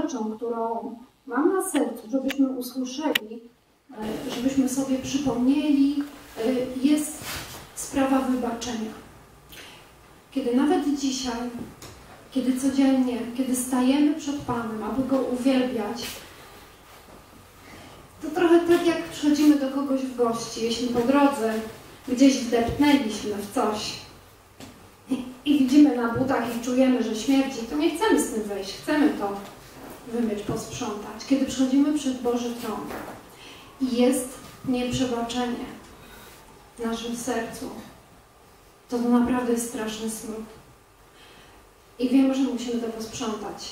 rzeczą, którą mam na sercu, żebyśmy usłyszeli, żebyśmy sobie przypomnieli, jest sprawa wybaczenia. Kiedy nawet dzisiaj, kiedy codziennie, kiedy stajemy przed Panem, aby Go uwielbiać, to trochę tak jak przychodzimy do kogoś w gości, jeśli po drodze gdzieś wdepnęliśmy w coś i widzimy na butach i czujemy, że śmierdzi, to nie chcemy z tym wejść, chcemy to wymyć, posprzątać. Kiedy przychodzimy przed Boży Tron i jest nieprzebaczenie w naszym sercu, to naprawdę jest straszny smród. I wiemy, że musimy to posprzątać.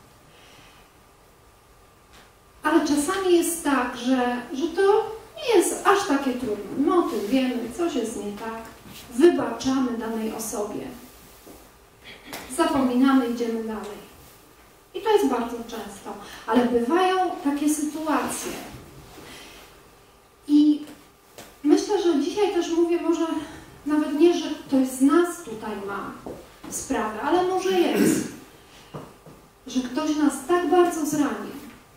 Ale czasami jest tak, że to nie jest aż takie trudne. My o tym wiemy, coś jest nie tak. Wybaczamy danej osobie. Zapominamy, idziemy dalej. I to jest bardzo często. Ale bywają takie sytuacje. I myślę, że dzisiaj też mówię może nawet nie, że ktoś z nas tutaj ma sprawę, ale może jest, że ktoś nas tak bardzo zranił.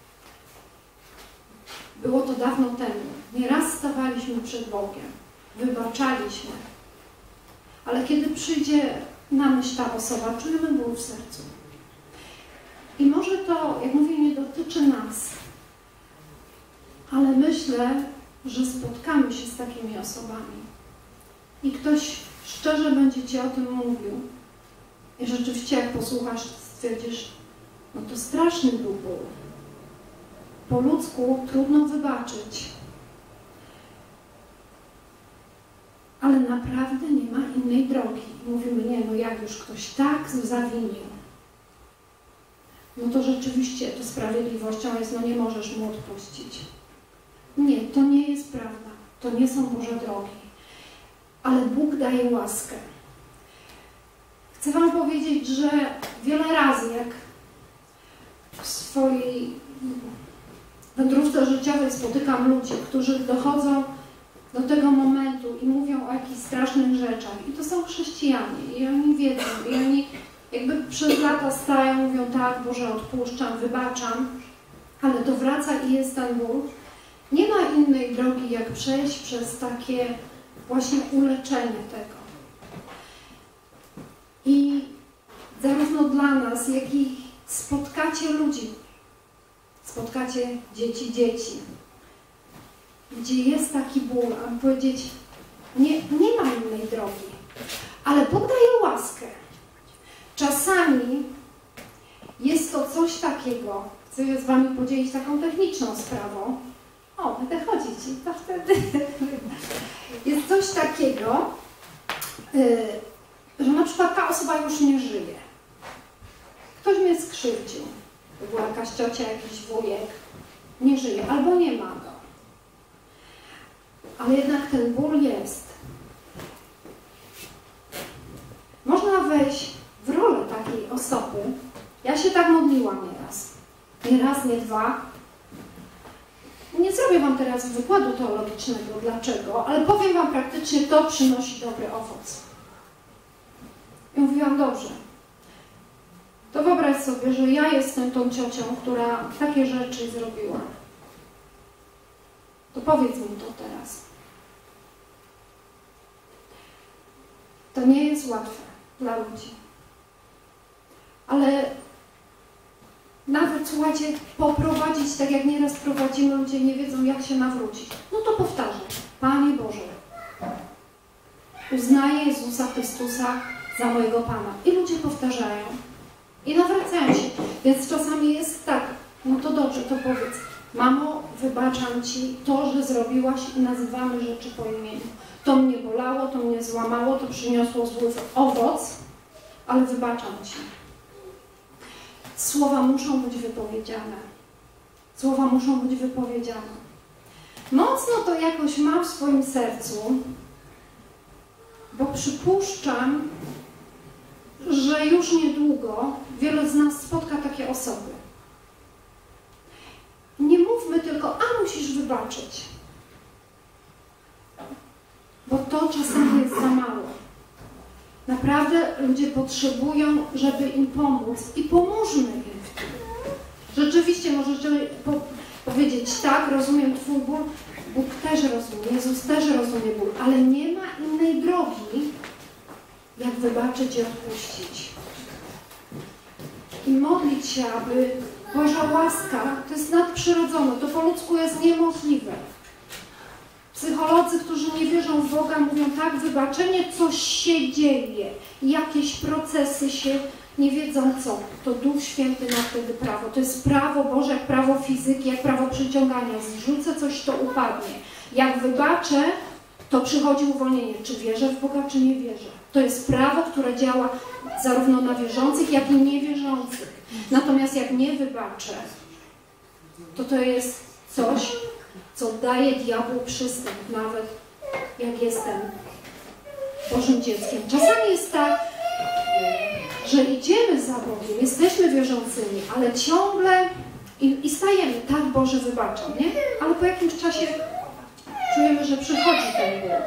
Było to dawno temu. Nieraz stawaliśmy przed Bogiem, wybaczaliśmy, ale kiedy przyjdzie na myśl ta osoba, czujemy ból w sercu. I może to, jak mówię, nie dotyczy nas, ale myślę, że spotkamy się z takimi osobami i ktoś szczerze będzie Ci o tym mówił. I rzeczywiście, jak posłuchasz, stwierdzisz, no to straszny był ból. Po ludzku trudno wybaczyć. Ale naprawdę nie ma innej drogi. I mówimy, nie, no jak już ktoś tak zawinił, no to rzeczywiście to sprawiedliwością jest, no nie możesz mu odpuścić. Nie, to nie jest prawda. To nie są Boże drogi. Ale Bóg daje łaskę. Chcę Wam powiedzieć, że wiele razy, jak w swojej wędrówce życiowej spotykam ludzi, którzy dochodzą do tego momentu i mówią o jakichś strasznych rzeczach. I to są chrześcijanie. I oni wiedzą. I oni jakby przez lata stają, mówią tak, Boże, odpuszczam, wybaczam. Ale to wraca i jest ten ból. Nie ma innej drogi, jak przejść przez takie właśnie uleczenie tego. I zarówno dla nas, jak i spotkacie ludzi, spotkacie dzieci, gdzie jest taki ból, aby powiedzieć, nie ma innej drogi, ale Bóg daje łaskę. Czasami jest to coś takiego, chcę z Wami podzielić taką techniczną sprawą. O, będę chodzić i to wtedy jest coś takiego, że na przykład ta osoba już nie żyje. Ktoś mnie skrzywdził. To była jakaś ciocia, jakiś wujek. Nie żyje, albo nie ma go. Ale jednak ten ból jest. Można wejść w rolę takiej osoby. Ja się tak modliłam nieraz. Nie raz, nie dwa. Nie zrobię Wam teraz wykładu teologicznego, dlaczego, ale powiem Wam praktycznie, to przynosi dobry owoc. I mówiłam, dobrze, to wyobraź sobie, że ja jestem tą ciocią, która takie rzeczy zrobiła. To powiedz mi to teraz. To nie jest łatwe dla ludzi. Ale nawet, słuchajcie, poprowadzić, tak jak nieraz prowadzimy, ludzie nie wiedzą, jak się nawrócić. No to powtarzam. Panie Boże, uznaję Jezusa Chrystusa za mojego Pana. I ludzie powtarzają. I nawracają się. Więc czasami jest tak, no to dobrze, to powiedz. Mamo, wybaczam Ci to, że zrobiłaś i nazywamy rzeczy po imieniu. To mnie bolało, to mnie złamało, to przyniosło zły owoc, ale wybaczam Ci. Słowa muszą być wypowiedziane. Słowa muszą być wypowiedziane. Mocno to jakoś mam w swoim sercu, bo przypuszczam, że już niedługo wielu z nas spotka takie osoby. Nie mówmy tylko, a musisz wybaczyć. Bo to czasami jest za mało. Naprawdę ludzie potrzebują, żeby im pomóc i pomóżmy im w tym. rzeczywiście możecie powiedzieć, tak, rozumiem Twój ból, Bóg też rozumie, Jezus też rozumie ból, ale nie ma innej drogi, jak wybaczyć i odpuścić. I modlić się, aby Boża łaska, to jest nadprzyrodzone, to po ludzku jest niemożliwe. Psycholodzy, którzy nie wierzą w Boga, mówią tak, wybaczenie, coś się dzieje, jakieś procesy się, nie wiedzą co. To Duch Święty ma wtedy prawo. To jest prawo Boże, jak prawo fizyki, jak prawo przyciągania. Zrzucę coś, to upadnie. Jak wybaczę, to przychodzi uwolnienie. Czy wierzę w Boga, czy nie wierzę. To jest prawo, które działa zarówno na wierzących, jak i niewierzących. Natomiast jak nie wybaczę, to jest coś, co daje diabłu przystęp, nawet jak jestem Bożym dzieckiem. Czasami jest tak, że idziemy za Bogiem, jesteśmy wierzącymi, ale ciągle i stajemy, tak, Boże, wybaczam, nie? Ale po jakimś czasie czujemy, że przychodzi ten ból.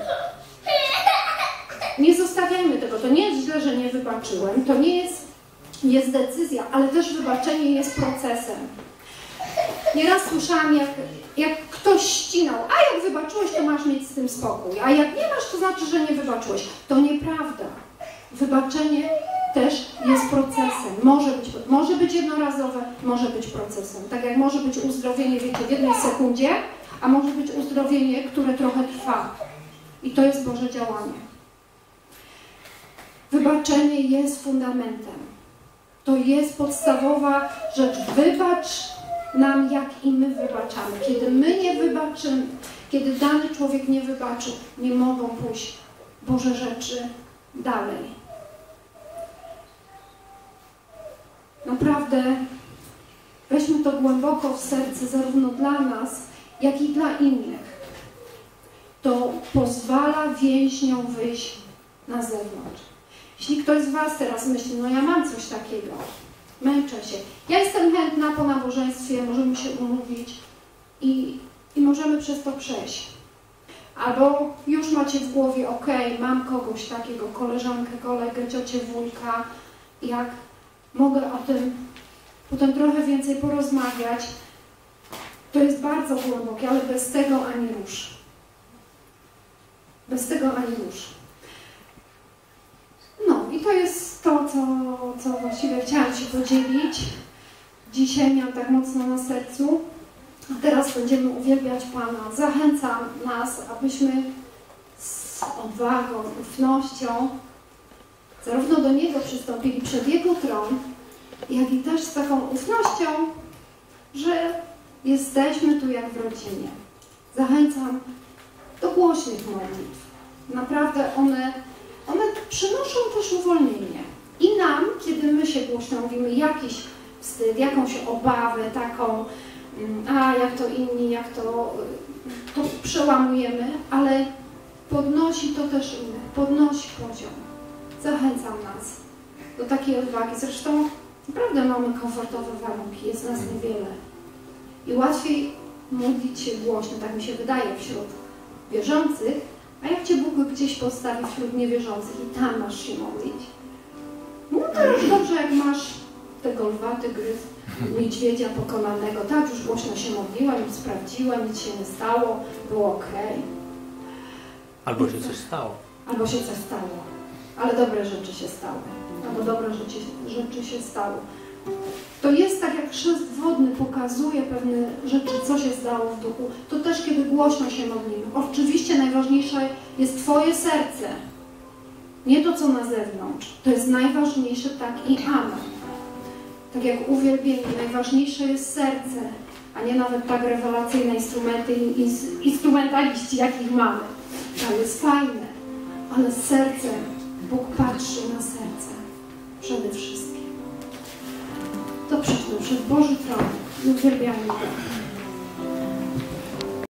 Nie zostawiajmy tego. To nie jest źle, że nie wybaczyłem. To nie jest decyzja, ale też wybaczenie jest procesem. Nieraz słyszałam, jak ktoś ścinał, a jak wybaczyłeś, to masz mieć z tym spokój, a jak nie masz, to znaczy, że nie wybaczyłeś. To nieprawda. Wybaczenie też jest procesem. Może być jednorazowe, może być procesem. Tak jak może być uzdrowienie, wiecie, w jednej sekundzie, a może być uzdrowienie, które trochę trwa. I to jest Boże działanie. Wybaczenie jest fundamentem. To jest podstawowa rzecz. Wybacz nam, jak i my wybaczamy. Kiedy my nie wybaczymy, kiedy dany człowiek nie wybaczy, nie mogą pójść Boże rzeczy dalej. Naprawdę weźmy to głęboko w serce, zarówno dla nas, jak i dla innych. To pozwala więźniom wyjść na zewnątrz. Jeśli ktoś z Was teraz myśli, no ja mam coś takiego, męczę się, ja jestem chętna po nabożeństwie, możemy się umówić i możemy przez to przejść. Albo już macie w głowie, okej, mam kogoś takiego, koleżankę, kolegę, ciocię, wujka, jak mogę o tym potem trochę więcej porozmawiać. To jest bardzo głębokie, ale bez tego ani rusz. Bez tego ani rusz. No i to jest to, co właściwie chciałam się podzielić. Dzisiaj miałam tak mocno na sercu. A teraz będziemy uwielbiać Pana. Zachęcam nas, abyśmy z odwagą, ufnością zarówno do Niego przystąpili przed Jego tron, jak i też z taką ufnością, że jesteśmy tu jak w rodzinie. Zachęcam do głośnych modlitw. Naprawdę one przynoszą też uwolnienie. I nam, kiedy my się głośno mówimy, jakiś wstyd, jakąś obawę, taką, jak to inni, jak to przełamujemy, ale podnosi to też innych, podnosi poziom. Zachęcam nas do takiej odwagi. Zresztą naprawdę mamy komfortowe warunki, jest nas niewiele. I łatwiej modlić się głośno, tak mi się wydaje, wśród wierzących, a jak Cię Bóg gdzieś postawi wśród niewierzących i tam masz się modlić. No to już dobrze, jak masz tego lwa, tygrys, niedźwiedzia pokonanego. Tak, już głośno się modliłem, już sprawdziłem, nic się nie stało, było okej. Albo się coś stało. Albo się coś stało. Ale dobre rzeczy się stały. Albo dobre rzeczy się stały. To jest tak, jak chrzest wodny pokazuje pewne rzeczy, co się stało w duchu. To też, kiedy głośno się modlimy. Oczywiście najważniejsze jest Twoje serce. Nie to, co na zewnątrz. To jest najważniejsze, tak i amen. Tak jak uwielbienie, najważniejsze jest serce, a nie nawet tak rewelacyjne instrumenty i instrumentaliści, jakich mamy. To jest fajne, ale serce, Bóg patrzy na serce przede wszystkim. To przyjdźmy przed Boży tron i uwielbiamy Go.